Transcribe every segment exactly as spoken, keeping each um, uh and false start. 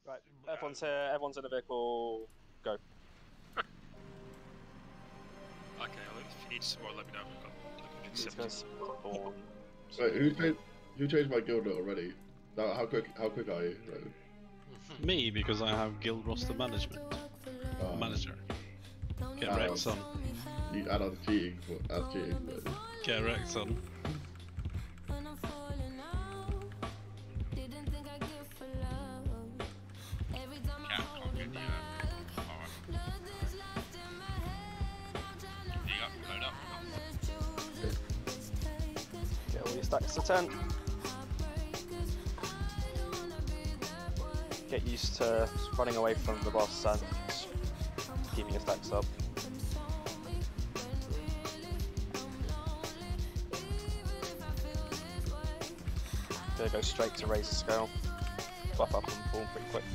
Right, everyone's here, everyone's in the vehicle, go. Okay, well, if you need some more, let me know. I've got like These seventy. guys spawn. Wait, who changed, who changed my guild note already? How, how quick how quick are you? Right. Me, because I have guild roster management. Uh, Manager. Get uh, wrecked, son. You add on cheating, but that's cheating. But... Get wrecked, son. Yeah, can't do the, uh, alright. There you go, load up. Get all your stacks to ten. Get used to running away from the boss and keeping your stacks up. Gonna go straight to raise the scale. Buff up and fall pretty quick.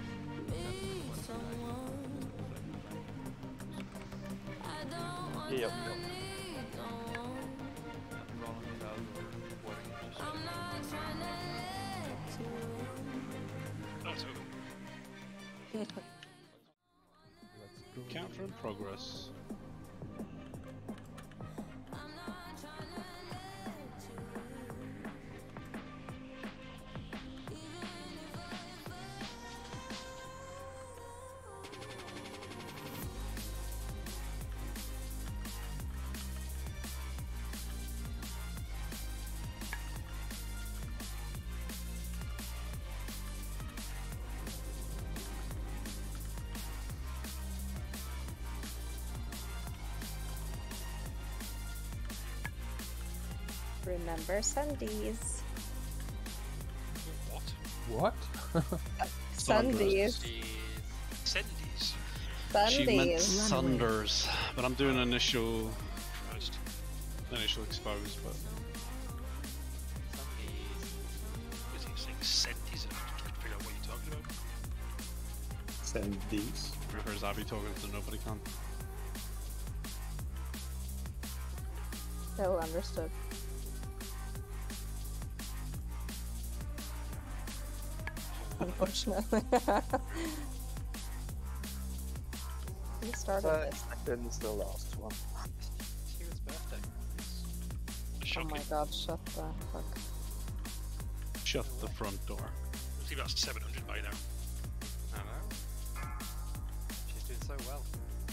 Yep. No, it's over. Counter in progress. Remember Sundays. What? What? Sundays. Sendies. She meant Sundays. Sunders, but I'm doing initial Christ. initial expose, but Is he saying sendies? I can't figure out what you're talking about. Send these. or is Abby talking to nobody can? Oh, understood. Unfortunately. We started thirty this. seconds, the last one. Kira's birthday. Oh Shocking. my god, shut the fuck. Shut the front door. I think that's seven hundred by now. I know. She's doing so well.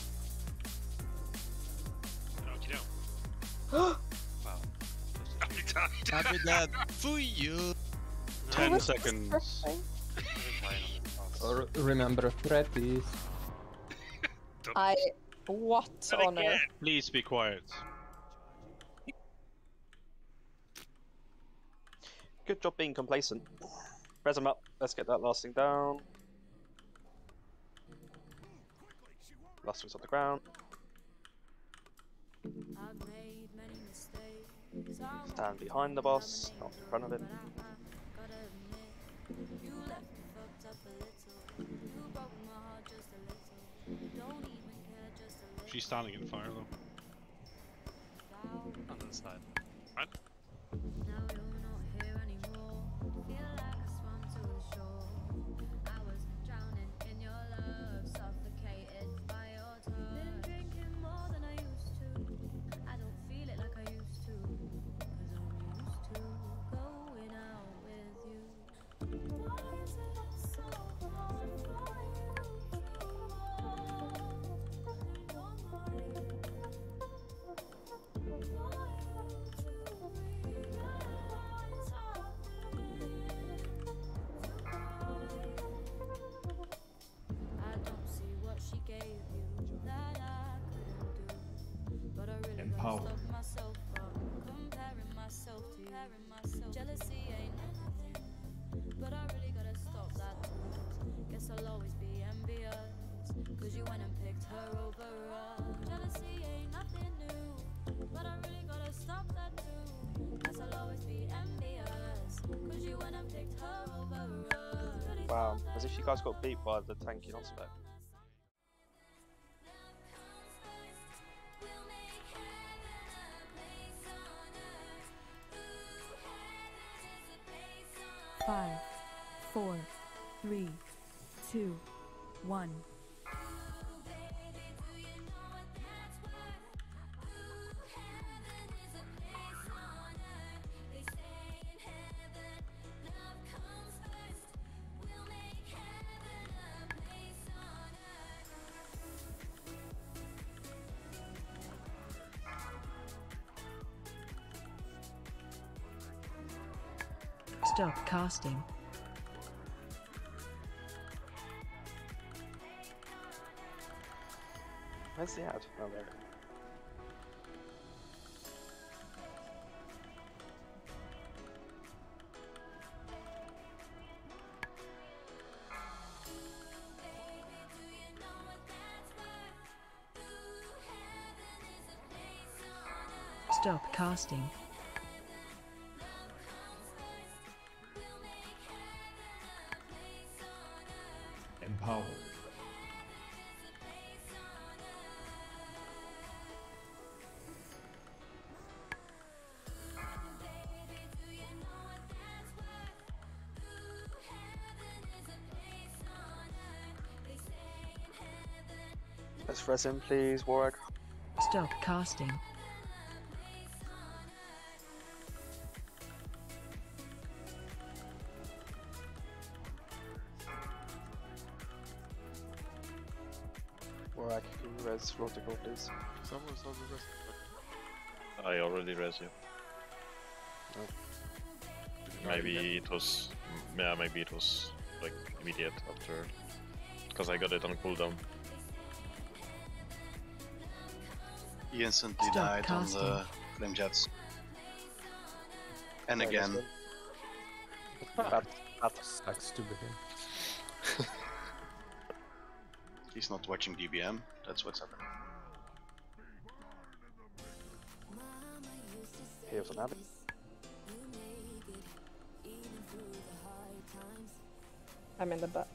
How do you know? Well, just How as many times? Happy dad for you. Ten Oh, what's this seconds. birthday? I've been playing on this class. Or remember threat is I. What And on again. earth? Please be quiet. Good job being complacent. Res them up. Let's get that last thing down. Last one's on the ground. Stand behind the boss, not in front of him. She's standing in fire though. On the side. Right? empower. Jealousy ain't nothing, but I really gotta stop that too. Guess I'll always be envious, cause you went and picked her over us. Jealousy ain't nothing new, but I really gotta stop that too. Guess I'll always be envious, cause you went and picked her over us. Really Wow, stop as that if you guys got beat by the tanky non-spec. Five, four, three, two, one. Stop casting. Where's the ad? Oh, there. Stop casting. Empowered. Let's res him, please, Warwick. Stop casting. Warwick, can you res Flortical, please? Someone saw the rest. I already res you. Oh. Maybe it was, mm, yeah, maybe it was like immediate after, because I got it on cooldown. He instantly Stop died casting. on the flame jets. And There it is, again, then. Bad, bad. Sucks to be him. he's not watching D B M, that's what's happening. Here's an abbey. I'm in the butt.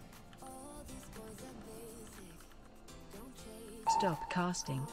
Stop casting.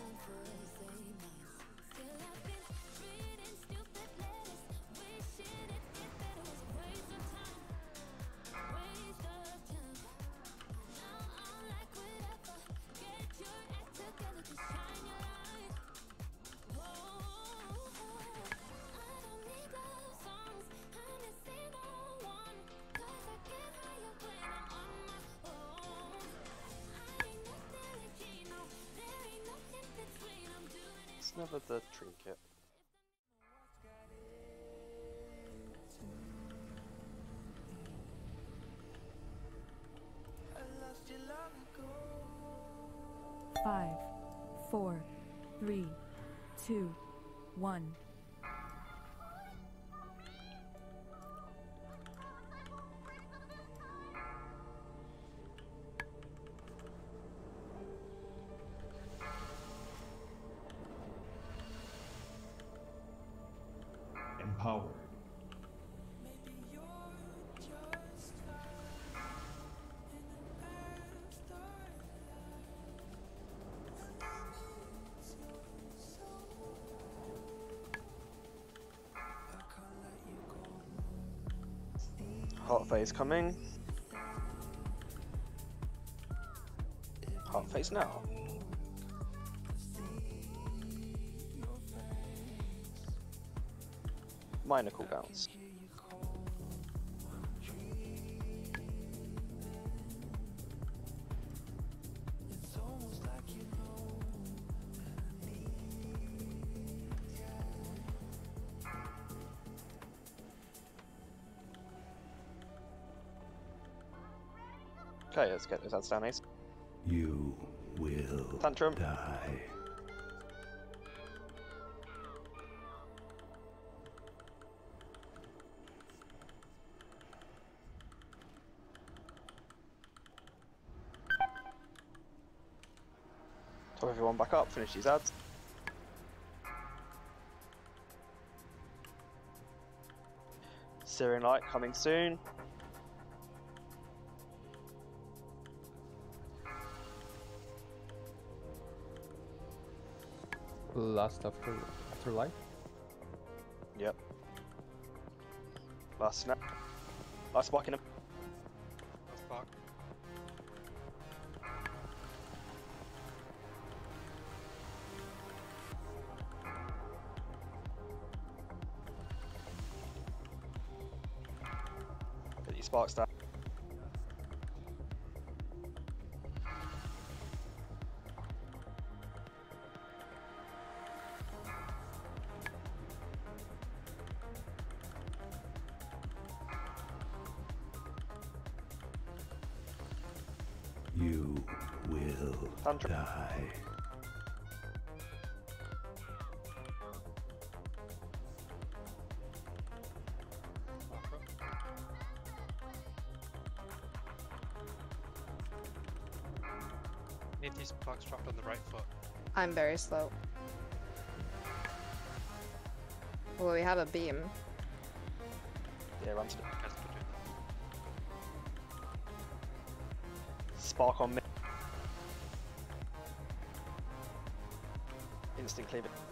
It's never the trinket. Five, four, three, two, one. Empowered. Hot phase coming. Hot phase now. Minor cooldowns. Okay, let's get those ads down, Ace. You will Tantrum. die. Top everyone back up, finish these ads. Searing Light coming soon. Last after afterlife. Yep. Last snap. Last spark in him. Let's fuck. your sparks down. You will Thunder. die. Need these pucks dropped on the right foot. I'm very slow. Well, we have a beam. Yeah, run to the Has to do. spark on me. Instant cleave it.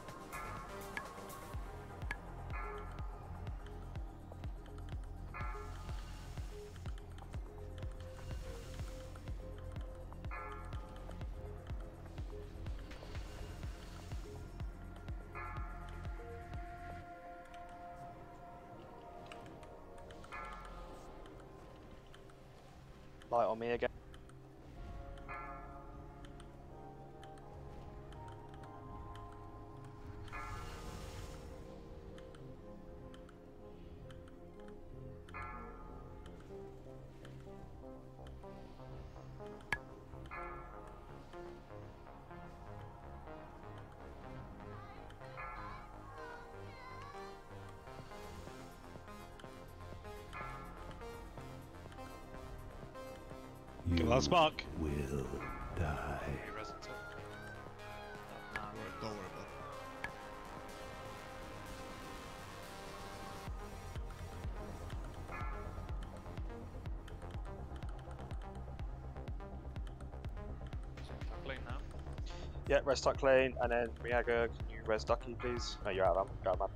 Light on me again. Get that spark. Will die. He resonates it. Don't worry about it. Top lane now. Yeah, res tuck lane, and then Riaga, can you res Ducky, please? No, you're out of them. Go out, man.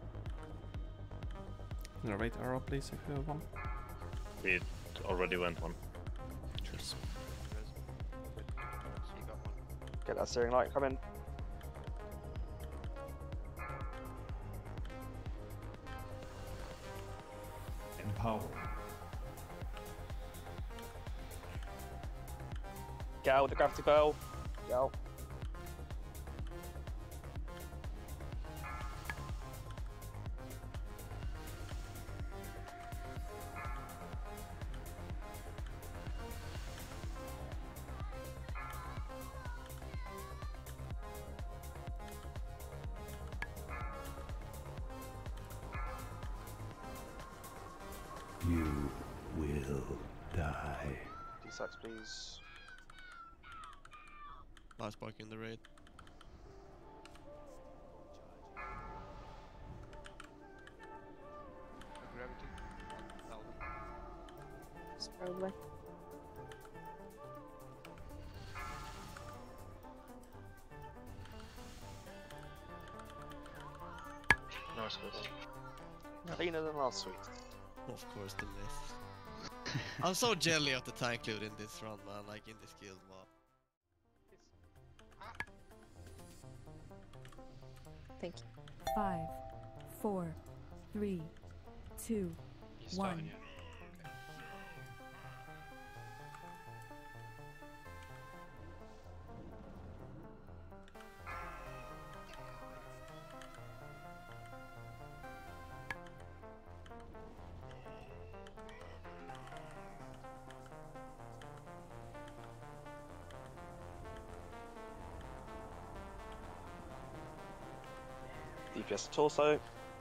Narrate arrow, please, if you have one. We already went one. Cheers. You got one. Get that steering light coming. Empower. Get out with the gravity bell. Get out. You will die. D-Sax, please. Last spark in the raid. Gravity. Alvin. It's probably. Nice, good. Cleaner than last week. Of course, the myth. I'm so jelly of the tank loot in this run, man. Like in this guild, wow. Thank you. Five, four, three, two, He's one. starting, yeah. D P S torso.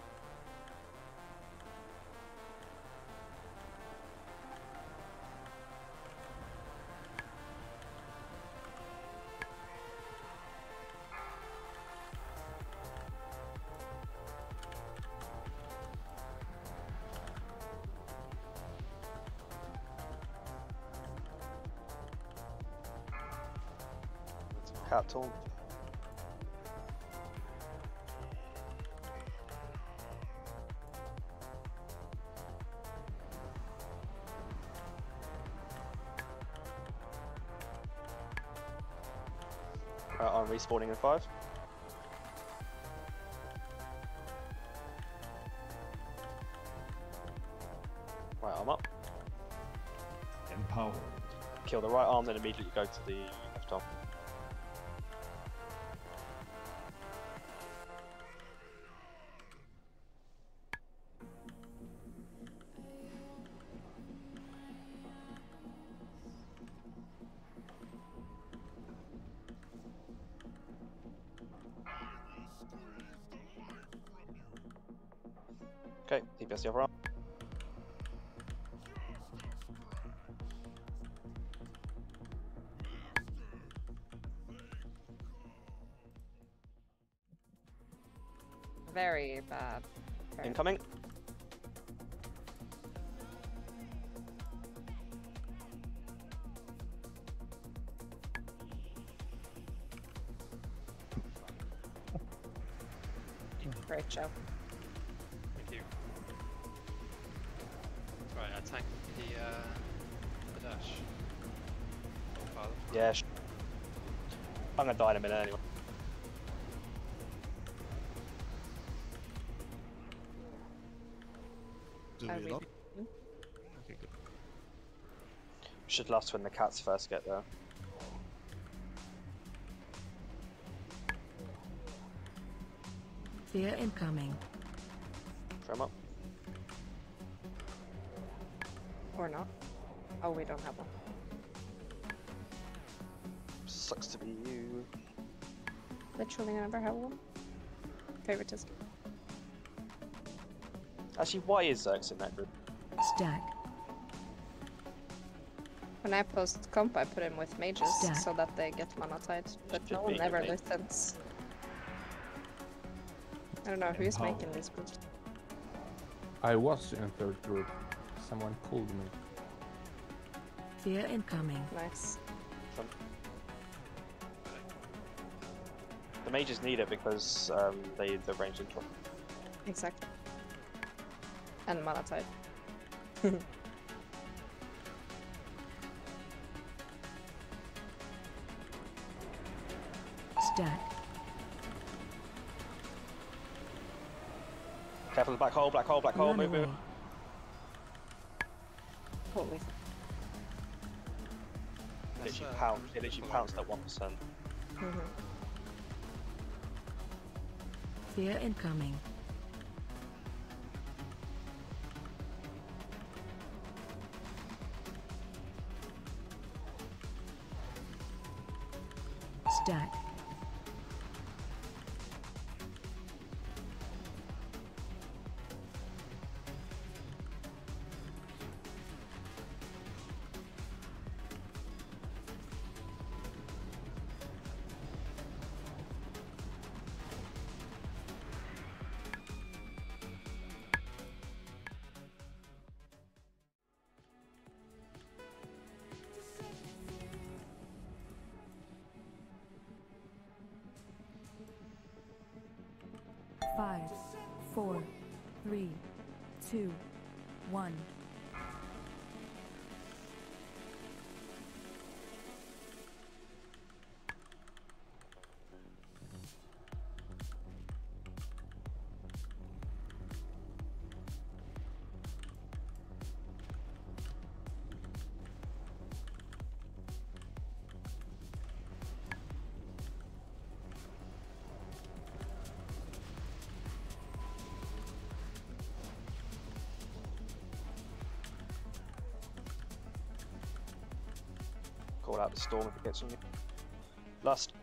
Cat taunt. Uh, I'm respawning in five. Right, I'm up. Empowered. Kill the right arm, then immediately go to the left arm. Okay, D P S the other arm. Very bad. Very Incoming. Great job. Thank you. Right, I tank the, uh, the dash. Oh, father. Yeah. sh- I'm gonna die in a minute anyway. Do Are we we not? beaten? Okay, good. Should last when the cats first get there. Fear incoming. Throw 'em up. Or not. Oh, we don't have one. Sucks to be you. Literally never have one. Favoritism. Actually, why is Zerx in that group? Stack. When I post comp, I put him with mages Stack. so that they get mana tied, but Should no one be, ever okay. listens. I don't know who's Empowered. making these groups. I was in third group. Someone pulled me. Fear incoming. Nice. The mages need it because um, they the range into them. Exactly. And mana tied. Stack. Careful of the black hole, black hole, black hole, Run move, move. away. Holy. It That's, literally uh, pounced, it literally reasonable. pounced at one percent. Mhm. Fear incoming. Stack. Five, four, three, two, one. Call out the storm if it gets on you. Lust.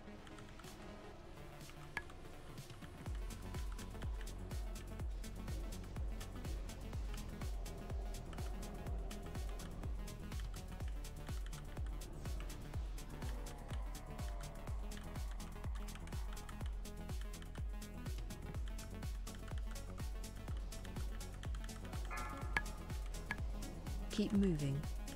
Keep moving.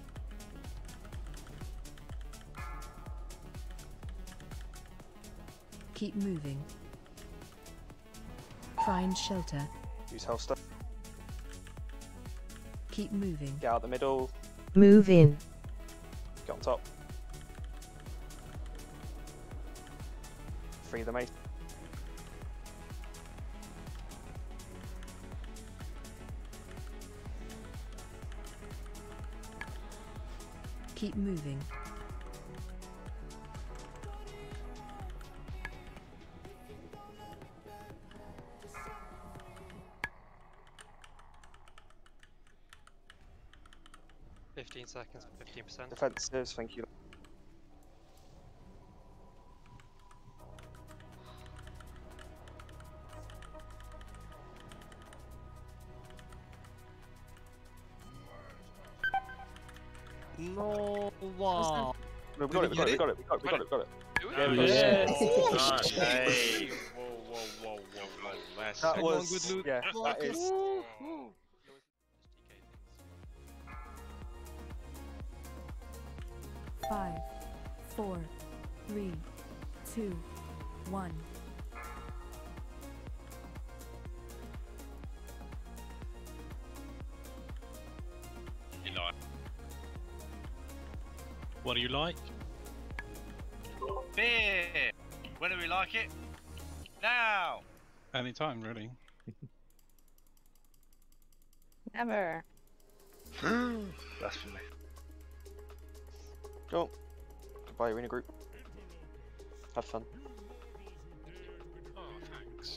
Keep moving. Find shelter. Use holster. Keep moving. Get out the middle. Move in. Get on top. Free the mace. Keep moving. Fifteen seconds, fifteen percent. Defensives, thank you. No, wow. We got it, we got it, we got it, we got it, we got it, we got it. Yeah, we got Yeah. it. Nice. Hey! Whoa, whoa, whoa, whoa, whoa. Last That second. was, good loot. yeah, that is. Five, four, three, two, one. You know, What do you like? beer! When do we like it? Now! Anytime, really. Never. That's for me. Go. Goodbye, arena group. Have fun. Oh, thanks.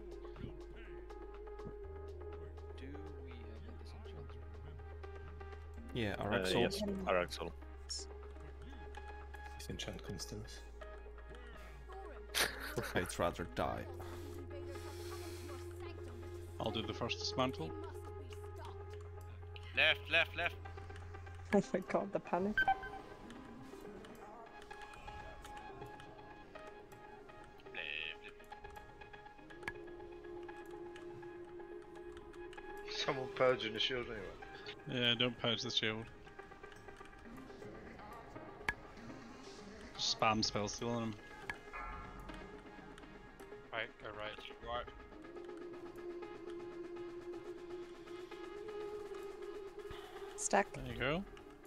Do we have a disenchant? Yeah, Uh, Araxol. yes, Araxol. Disenchant Constance. I'd rather die. I'll do the first dismantle. Left, left, left. Oh my god, the panic. Someone purging the shield anyway. Yeah, don't purge the shield. Just spam spell stealing them. Right, go right. Right. Stack. There you go.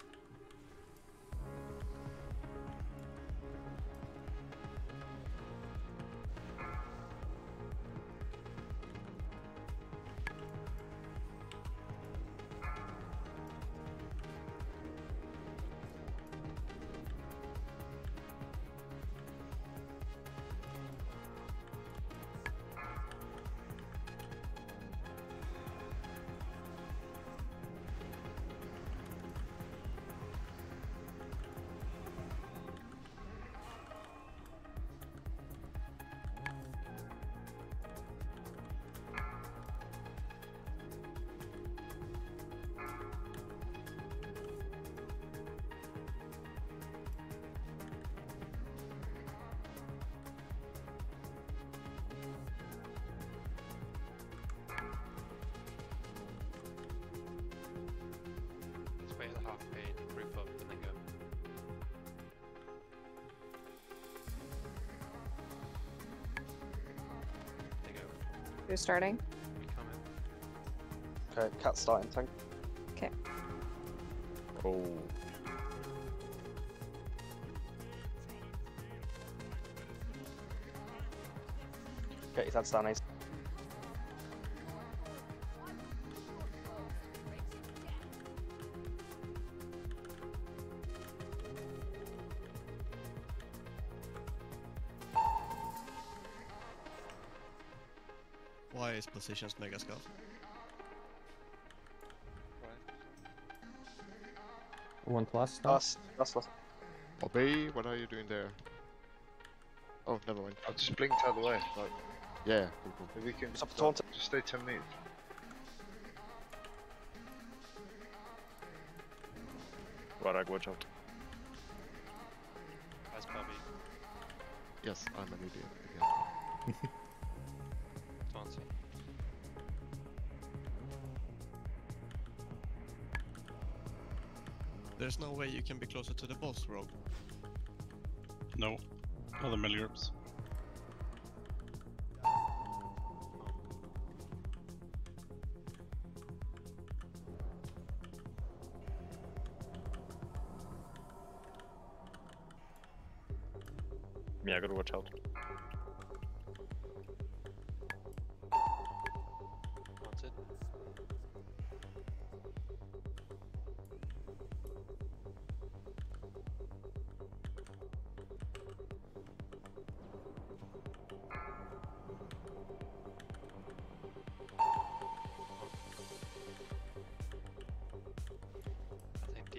Let's wait at the half page, group up, and then go. There you go. Who's starting? We come in. Okay, cat's starting, tank. Okay. Oh. Get his head down, Ace. Why is positions mega scuff? One plus now? Last, last, last. Bobby, what are you doing there? Oh, never mind. I just blinked out of the way. Like, Yeah, cool, cool. if we can Stop stop, taunting. just stay ten meters. Varag, watch out. That's Bobby. Yes, I'm an idiot again. Taunting. There's no way you can be closer to the boss, Rogue. No. Other milliards. Yeah, I gotta watch out. Taunted.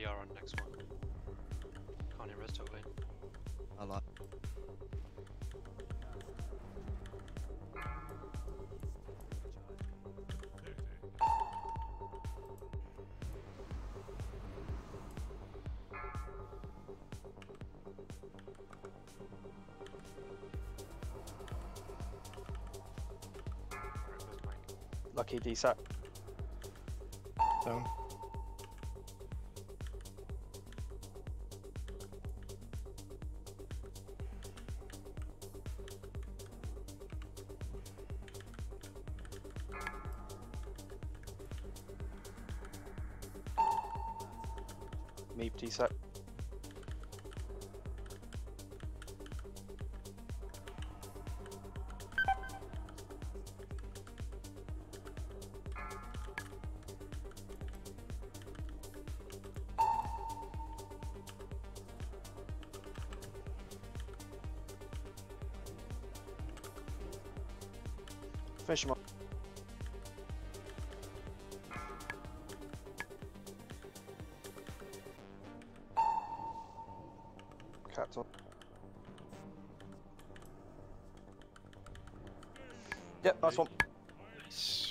are on next one. Can't hear rest away. A lot. Lucky D SAT. Down. Meep D SAT. Finish him up. Cat's on. Yep, nice one. Nice.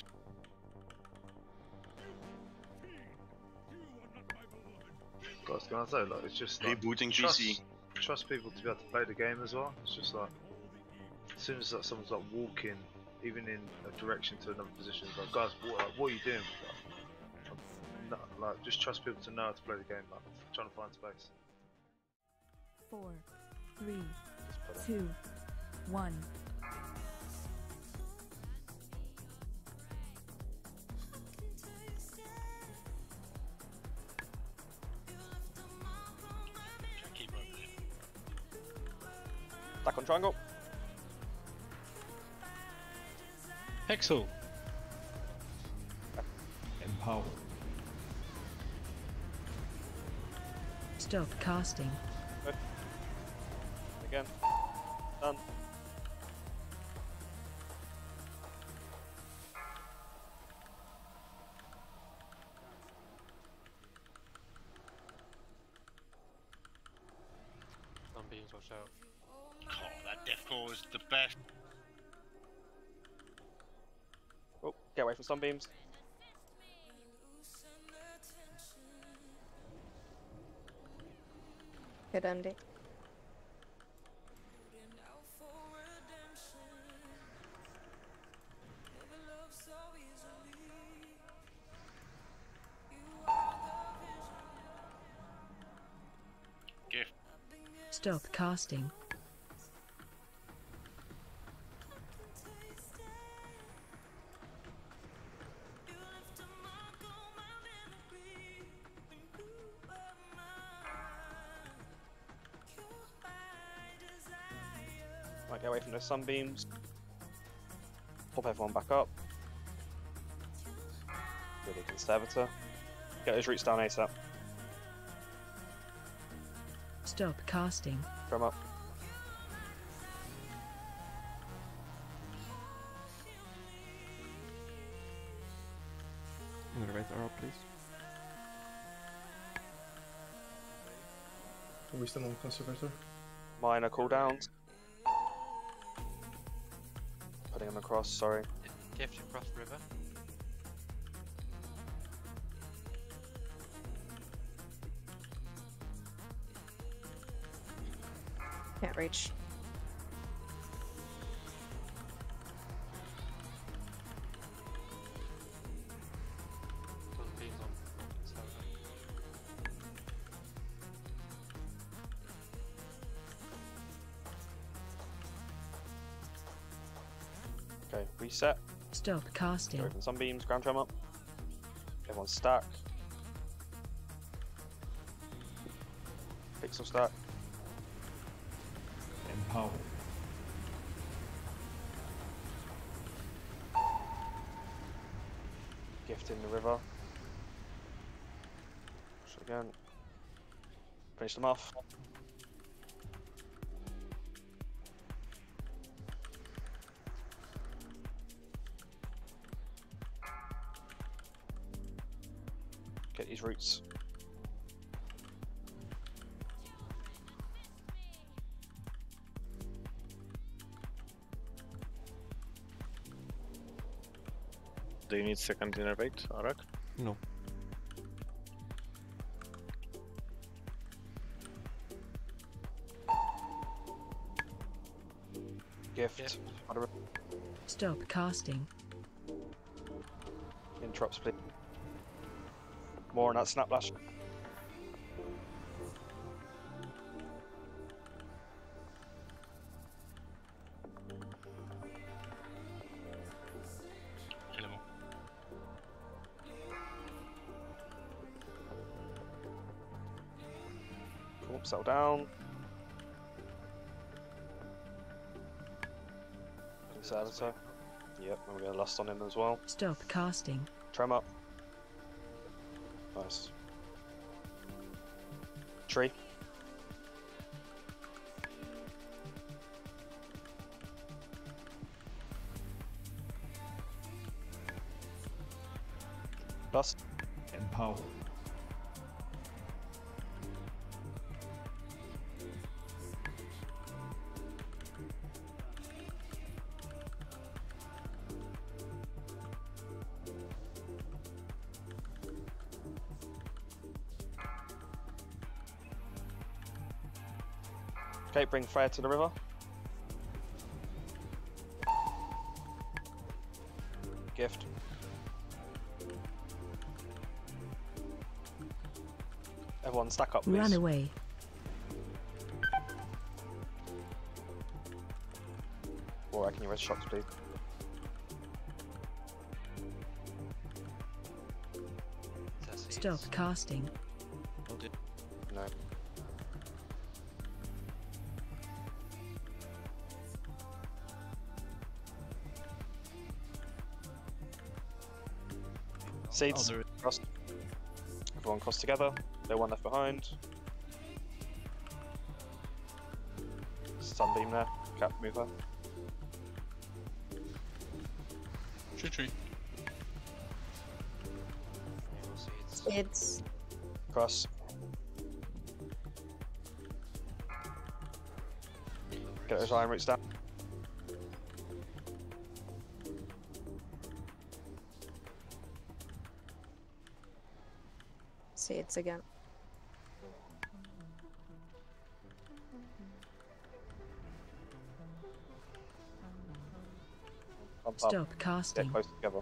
Guys, can I say, like, it's just like, Rebooting trust, G C. trust people to be able to play the game as well. It's just like, as soon as like, someone's like walking, even in a direction to another position, it's like, guys, what, like, what are you doing? Like, no, like, just trust people to know how to play the game. Like, trying to find space. Four, three, two, one. Keep up there. Back on triangle. Hexo. Empower. Stop casting. Good. Again. Done. Sunbeams, watch out. Oh, that deathcore is the best. Oh, get away from sunbeams. Good M D. Gift. Stop casting. Right, get away from those sunbeams. Pop everyone back up. Really conservator. Get those roots down ASAP. Stop casting. Come up. In the right arrow, please. Are we still on conservator? Minor cooldowns. Putting them across, sorry. Gift across the river. Can't reach. Sunbeams on. Okay, reset. Stop casting. Go from sunbeams, ground tram up. Everyone stack. Pixel stack. Empower. Gift in the river. So again. Finish them off. Get these roots. Do you need second innervate, Arak? No. Gift. Stop casting. Interrupts, please. More on that snap lash. Hello. Cool, settle down. Servitor. Yep, and we get a lust on him as well. Stop casting. Tremor. Nice. Tree. Dust. Empower. Okay, bring Freya to the river. Gift. Everyone stack up, please. Run away. Or can you res shocks, please? Stop casting. No. Seeds. Oh, cross. Everyone cross together. No one left behind. Sunbeam there. Cap mover. Tree tree. It's Cross. Get those iron roots down. seeds again. Pump Stop up. casting. Get close together.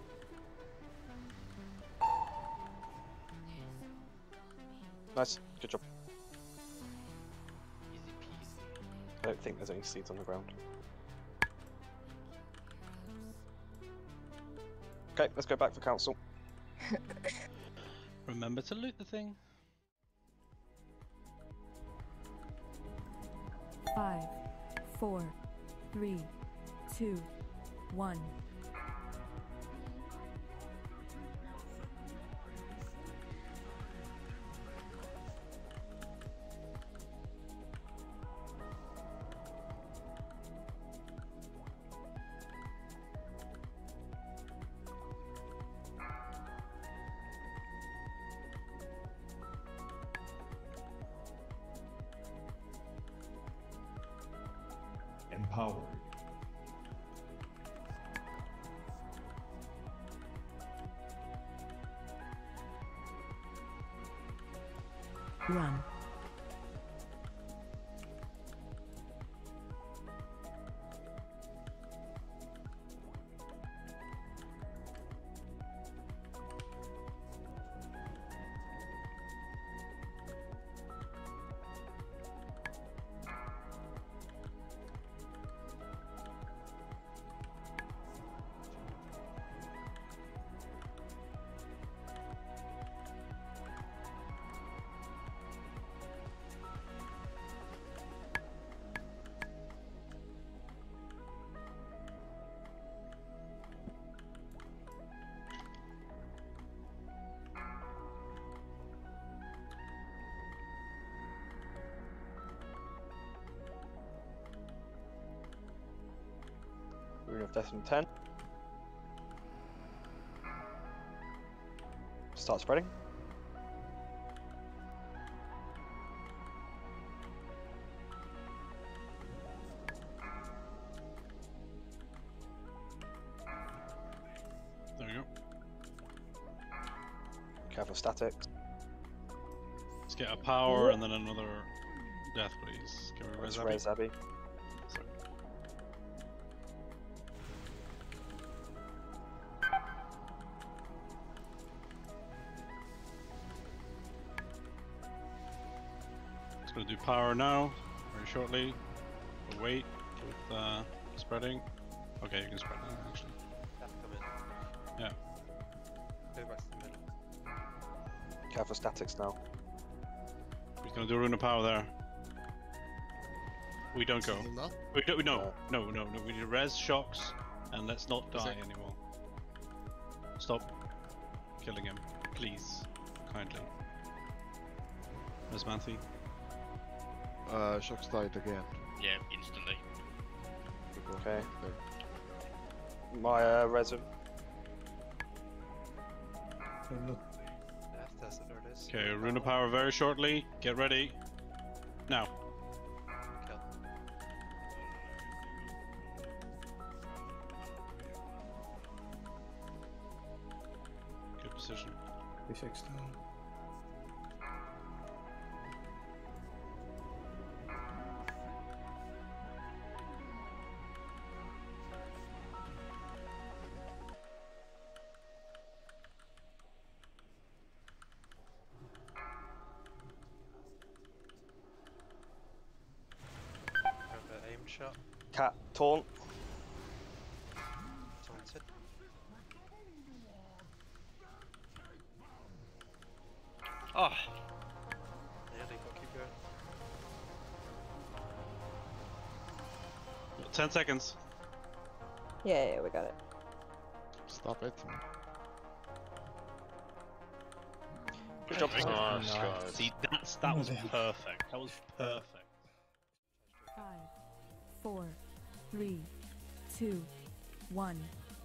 Nice, good job. I don't think there's any seeds on the ground. Okay, let's go back for council. Remember to loot the thing. Five, four, three, two, one. Empowered. Run. Rune of Death in ten. Start spreading. There we go. statics. Let's get a power and then another death, please. Can we Let's res raise Abby. Sorry. Just gonna do power now, very shortly. We'll wait with uh, spreading. Okay, you can spread now, actually. Death come in. Yeah. Go back to the middle. Careful statics now. He's gonna do a rune of power there. We don't go. Not? We don't. No, no, no, no. We need res shocks, and let's not die it- anymore. Stop killing him, please, kindly. Res Manthe. Uh, Shocks died again. Yeah, instantly. Okay. My uh, res him. Death, that's there it is. Okay, rune of power very shortly. Get ready. Now. Kill. Good position. D six down. Grab an aim shot. Cat taunt. Taunted. Oh, Yeah, they got keep going. Ten seconds. Yeah, yeah, we got it. Stop it. Good job. Oh, Nice. God. See, that's that was perfect. That was perfect. Five, four, three, two, one.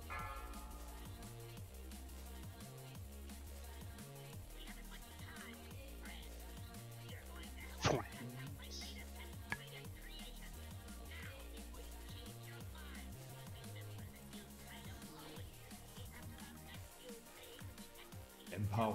Empower.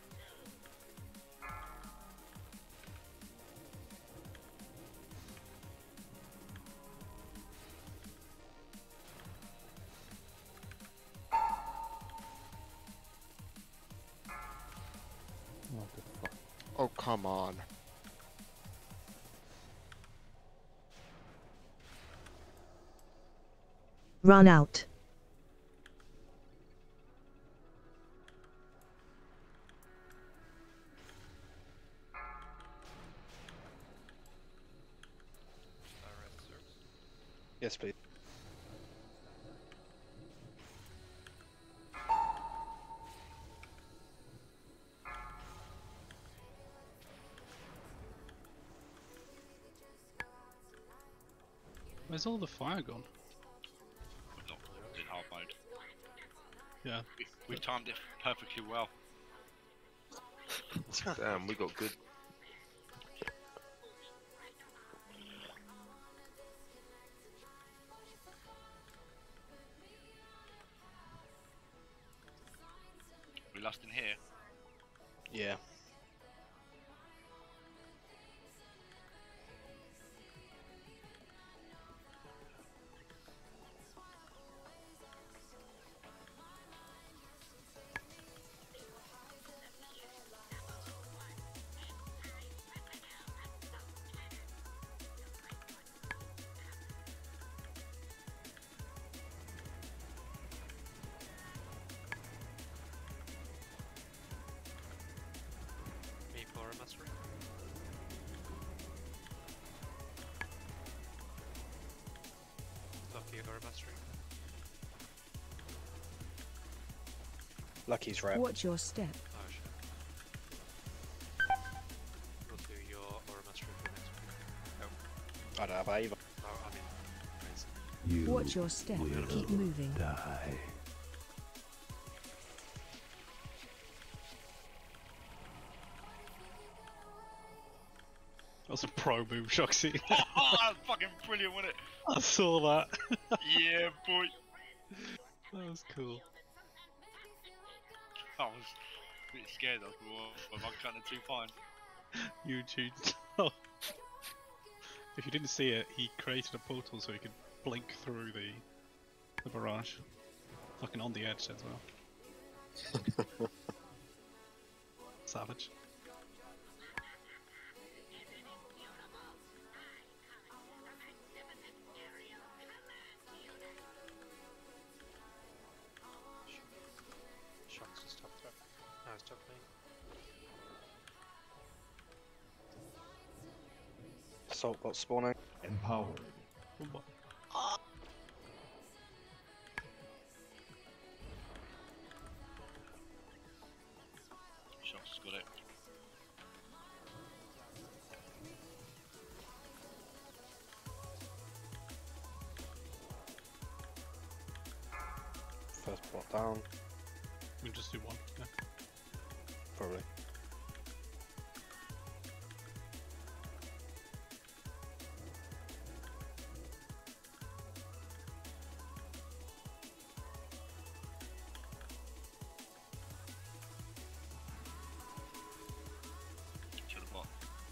What the fuck? Oh, come on. Run out. Alright, sir. Yes, please. Where's all the fire gone? we've not in hard mode. Yeah. We, we timed it perfectly well. Damn, we got good. We lost in here. Yeah. Me for a mastery. Lucky or a mastery. Lucky's rep. Watch your step. Oh shit. We'll do your aura mastery for next week. I don't have either. Oh, I mean, crazy. You Watch your step. will Keep moving. die. That was a pro move, Shoxy. Oh, that's fucking brilliant, wasn't it? I saw that. Yeah, boy. That was cool. That was Pretty scared of what I'm trying to do fine. You two. Oh. If you didn't see it, he created a portal so he could blink through the the barrage. Fucking on the edge as well. Savage. Shots just top threat. No, it's top lane. Assault bot spawning. Empowered. Shots got it. First bot down. We can just do one. Yeah. Probably. Kill the bot.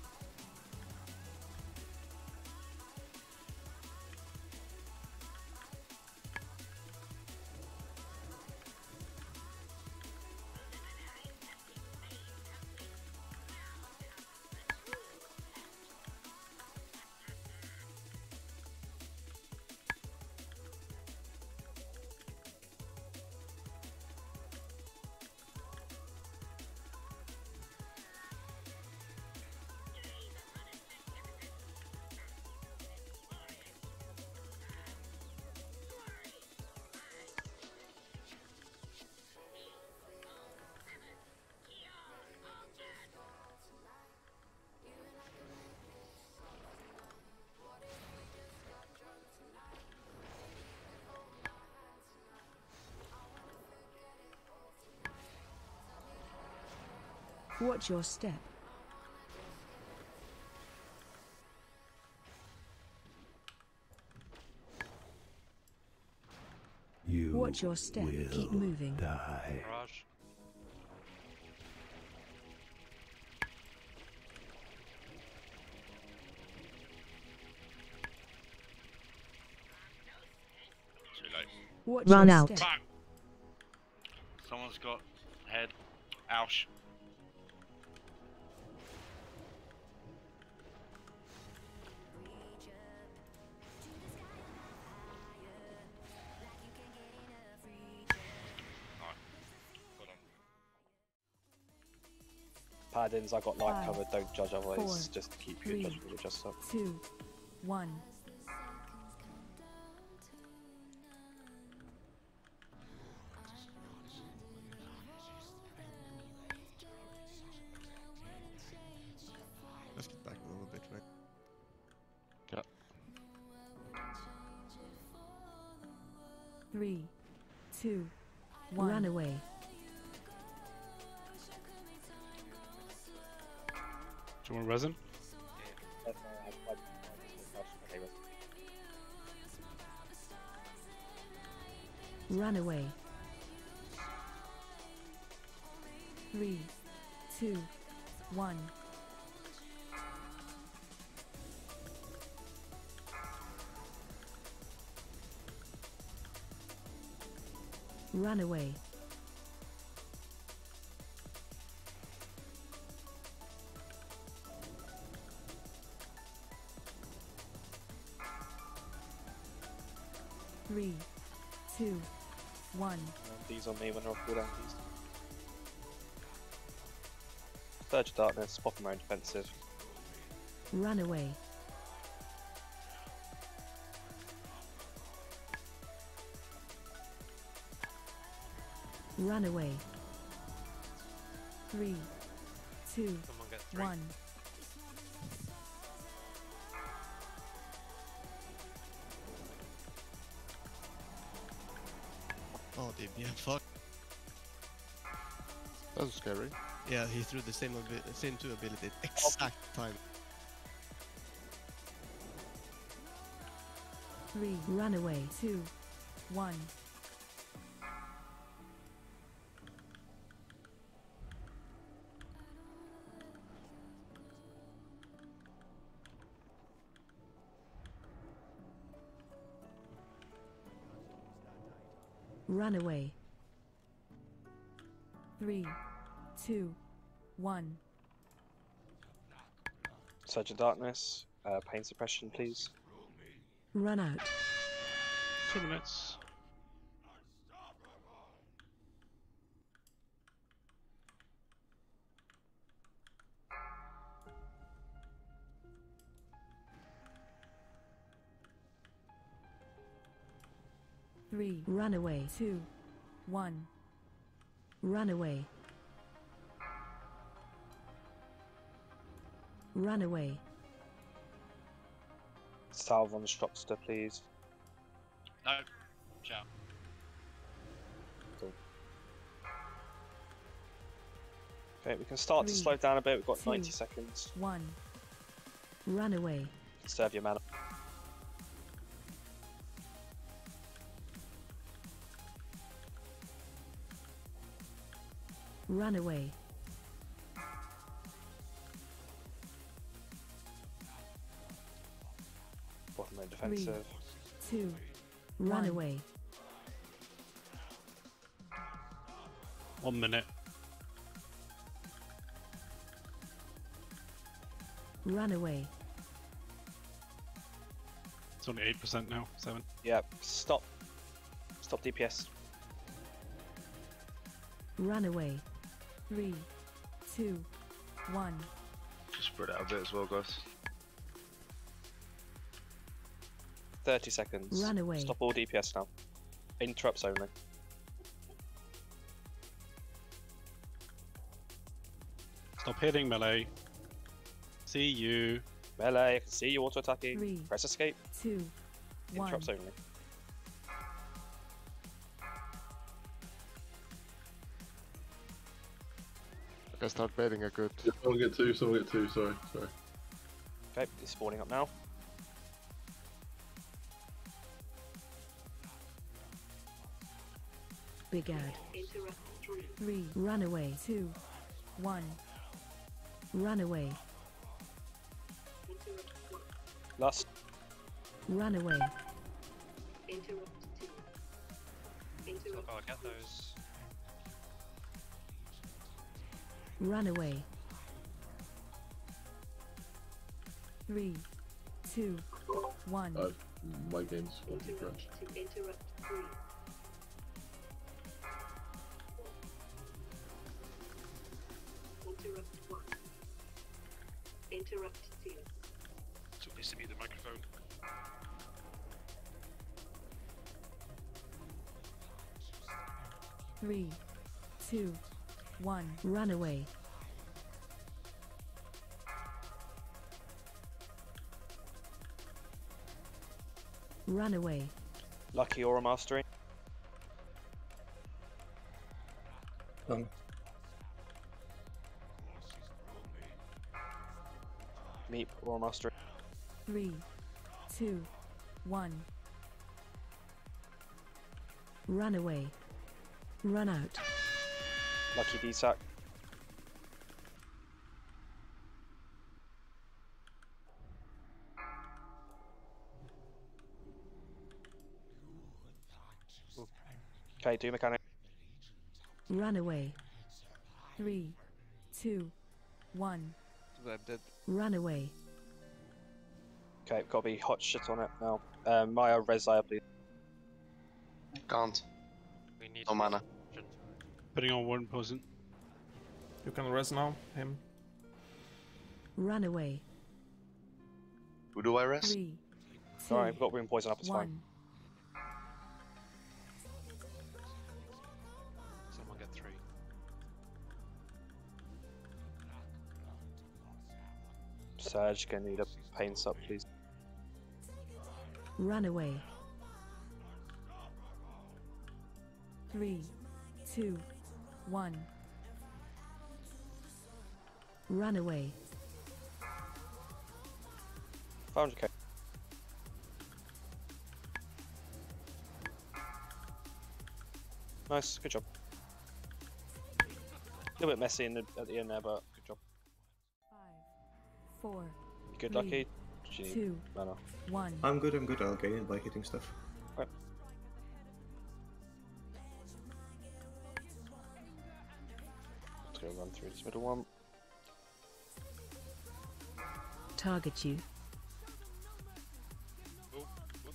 Watch your step. You Watch your step. Keep will moving. die. Barrage. Too late. Watch Run your out. step. Bang! Someone's got head. Ouch. Paladins, I got light Five, covered, don't judge otherwise, four, just keep three, your judgment just up. Two, one. Let's get back a little bit, right? Yeah. Three, two, one. Run away. Do you want resin? Run away. Three, two, one. Run away. Three, two, one. These on me when they're off cooldown, please. Surge of Darkness, pop them around defensive. Run away. Run away. Three, two, Someone get three. one. Oh, dude, yeah, fuck. That was scary. Yeah, he threw the same abi- same two abilities exact time. Three, run away. Two, one. Run away. Three, two, one. Surge of Darkness. Uh, pain suppression, please. Run out. Two minutes. Three. Run away. Two, one. Run away. Run away. Salve on the Shropster, please. No. Ciao. Cool. Okay, we can start Three, to slow down a bit. We've got two, ninety seconds. One. Run away. Conserve your mana. Run away. Bottom row defensive. Two. Run One. away. One minute. Run away. It's only eight percent now. Seven. Yeah, stop. Stop D P S. Run away. Three, two, one. Just spread out a bit as well, guys. thirty seconds. Run away. Stop all D P S now. Interrupts only. Stop hitting melee. See you. Melee, I can see you auto attacking. Three, Press escape. Two, one. Interrupts only. I can start baiting a good. Someone get two, someone get two, sorry, sorry. Okay, it's spawning up now. Big ad. Three. Run away. Two, one. Run away. Last. Run away. So I'll get those. Run away. Three, two, one. Uh, my game's fucking crashed. So please to mute the microphone. Three, two, one. Run away. Run away. Lucky Aura Mastery. Done. Meep Aura Mastery. Three, two, one. Run away. Run out. Lucky D SAC. Okay, do mechanic. Run away. Three, two, one. I'm dead. Run away. Okay, got to be hot shit on it now. Um, Maya, res Zaya, please. Can't. We need No mana. Putting on one poison. You can res now, him. Run away. Who do I rest? Three, two, Alright, we've got wound poison up, it's fine. one. Someone get three. Surge, gonna need a pain sup, please. Run away. Three, two, one. Run away. five hundred K. Nice, good job. A little bit messy in the, at the end there, but good job. Four. You good, Three, Lucky? Do you need two, mana? one. I'm good, I'm good, I'll gain it by hitting stuff. Okay. gonna run through this middle one. Target you. Oh, what?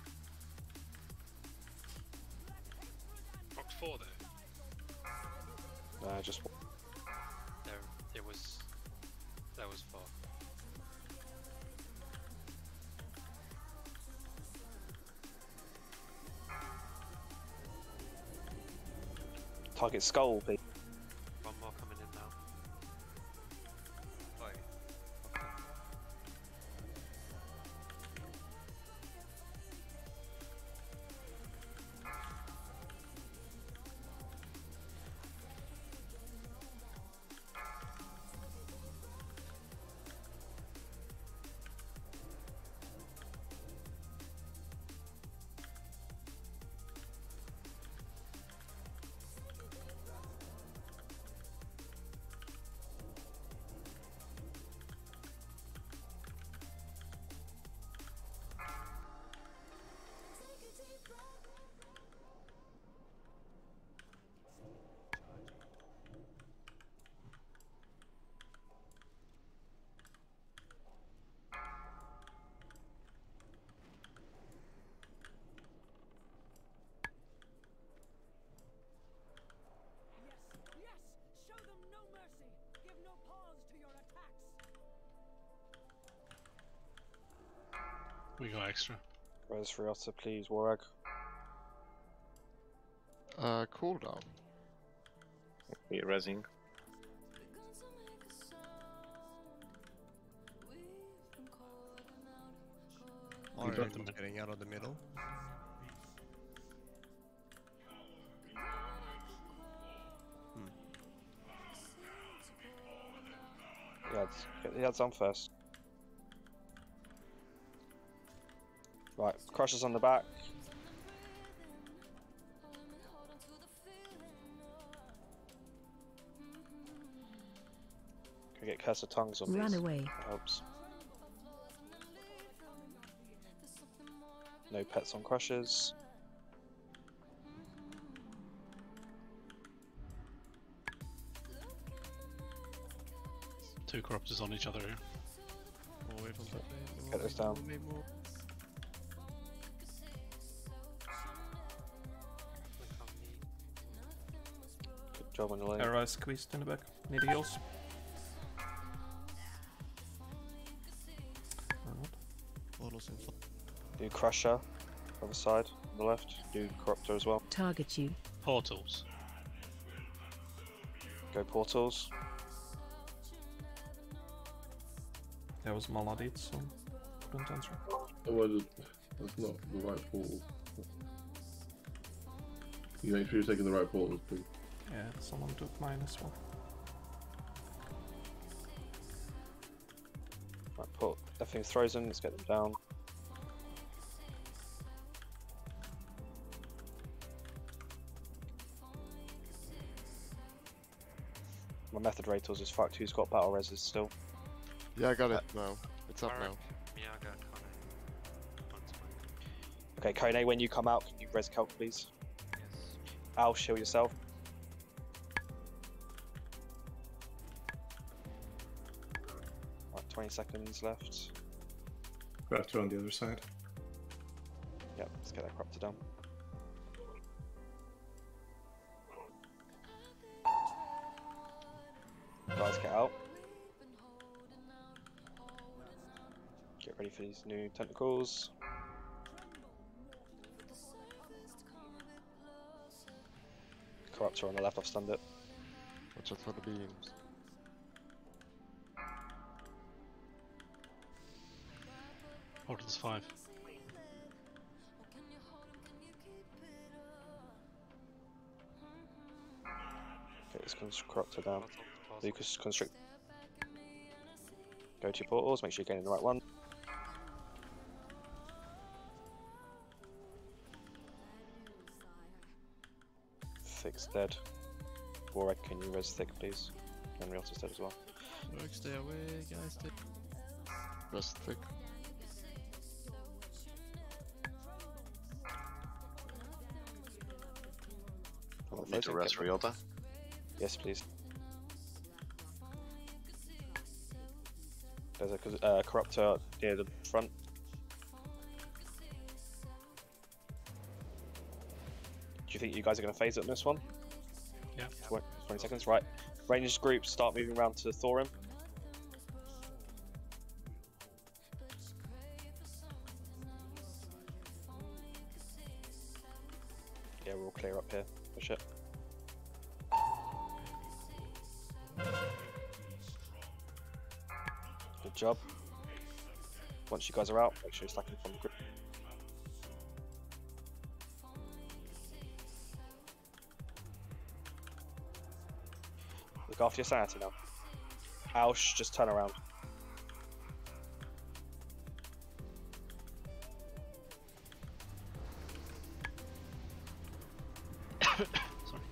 Box four there. Nah, just There, it was. That was four. target skull, please. One more coming in now. Oh, We got extra. Res Riota, please, Warag. Uh, cooldown. Be resing. Are got them getting out of the middle? Yeah, it's, get the ads on first. Right, Crusher's on the back. Can we get Curse of Tongues on Run these? away. That helps. No pets on Crushers. Two corruptors on each other here. Away from the plane. Get this down. Move, move. Good job on the lane. Era is squeezed in the back. Need heals. Or not. Portals in front. Do Crusher, other side, on the left. Do Corruptor as well. Target you. Portals. Go Portals. There was Maladit, so couldn't answer. Oh, well, that's not the right portal. You make sure you're taking the right portals, please. Yeah, someone took mine as well. Right, put everything's frozen, let's get them down. My Method Rators is fucked. Who's got battle reses still? Yeah, I got it now. It's up now. Miyaga, Kone. Okay, Kone, when you come out, can you res calc, please? Yes. Al, shield yourself. Right, twenty seconds left. Raptor on the other side. Yep, let's get that Corruptor down. Guys, get out. Get ready for these new tentacles. Corruptor on the left, I've stunned it. Watch out for the beams. Portals five. Get this Corruptor down. Lucas Constrict. Go to your portals, make sure you're getting the right one. Thick's dead. Warwick, can you res Thick, please? And Riota's dead as well. Work, stay away, guys. Stay. Rest thick. Oh, Need to rest Riota. Yes, please. There's a uh, corruptor near the front. Do you think you guys are going to phase it on this one? Yeah. twenty seconds, right. Ranged groups start moving around to Thorim. Yeah, we're all clear up here. Push it. Good job. Once you guys are out, make sure you're stacking from the group. Look after your sanity now. Aush, just turn around. Sorry.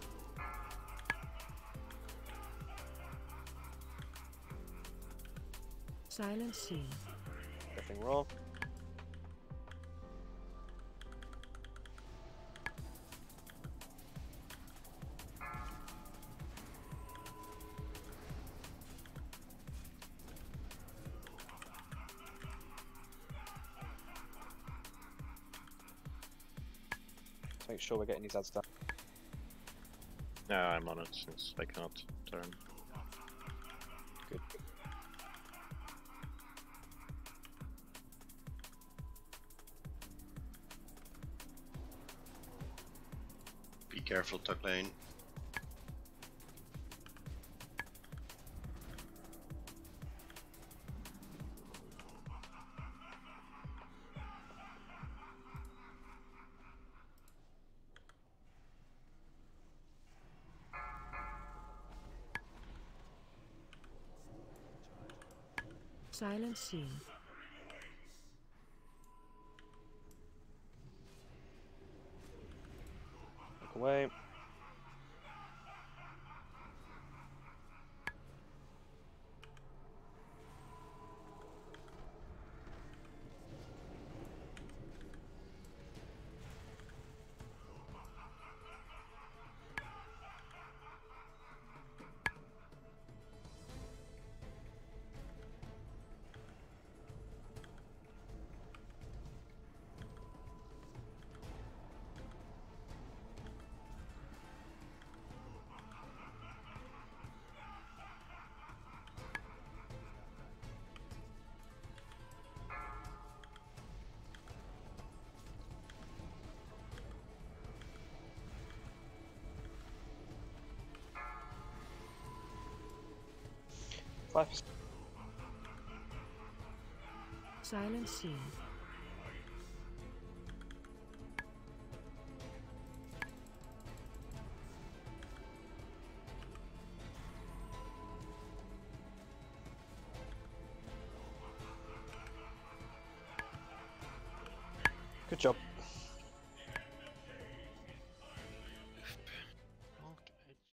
Silent scene. Nothing wrong. Make sure we're getting these ads done. Yeah, I'm on it since I cannot turn. Good. Be careful, tuck lane. Silent scene. Look away. Five. Silent scene. Good job.